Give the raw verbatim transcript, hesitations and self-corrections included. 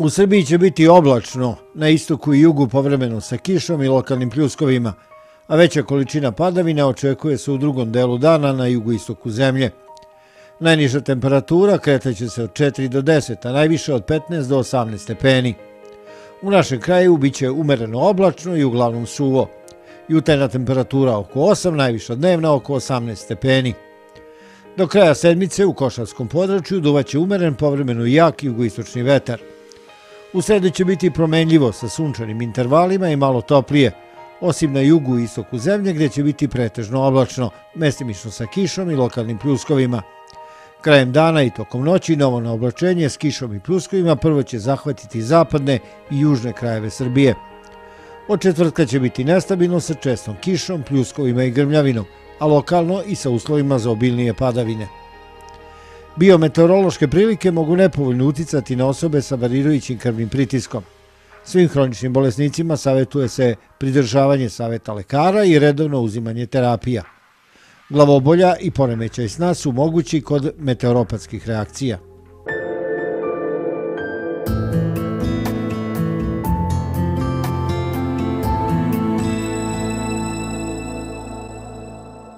U Srbiji će biti oblačno, na istoku i jugu povremeno sa kišom i lokalnim pljuskovima, a veća količina padavina očekuje se u drugom delu dana na jugoistoku zemlje. Najniža temperatura kretaće se od četiri do deset, a najviše od petnaest do osamnaest stepeni. U našem kraju biće umereno oblačno i uglavnom suvo. Jutarnja temperatura oko osam, najviša dnevna oko osamnaest stepeni. Do kraja sedmice u Košarskom području duvaće umeren povremeno jak jugoistočni vetar. U sredu će biti promenljivo sa sunčanim intervalima i malo toplije, osim na jugu i istoku zemlje gdje će biti pretežno oblačno, mestimično sa kišom i lokalnim pljuskovima. Krajem dana i tokom noći novo naoblačenje s kišom i pljuskovima prvo će zahvatiti zapadne i južne krajeve Srbije. Od četvrtka će biti nestabilno sa čestom kišom, pljuskovima i grmljavinom, a lokalno i sa uslovima za obilnije padavine. Biometeorološke prilike mogu nepovoljno uticati na osobe sa varirajućim krvnim pritiskom. Svim hroničnim bolesnicima savjetuje se pridržavanje savjeta lekara i redovno uzimanje terapija. Glavobolja i poremećaj sna su mogući kod meteoropatskih reakcija.